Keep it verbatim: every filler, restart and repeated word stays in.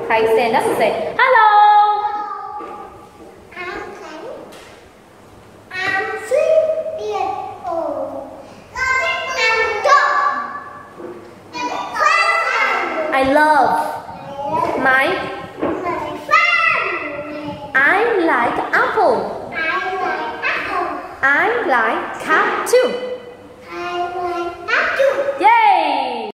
Thầy stand up and say, hello. I'm Khánh. I'm three years old. I'm dog. I love my My family. I like apple. I like apple. I like cat too.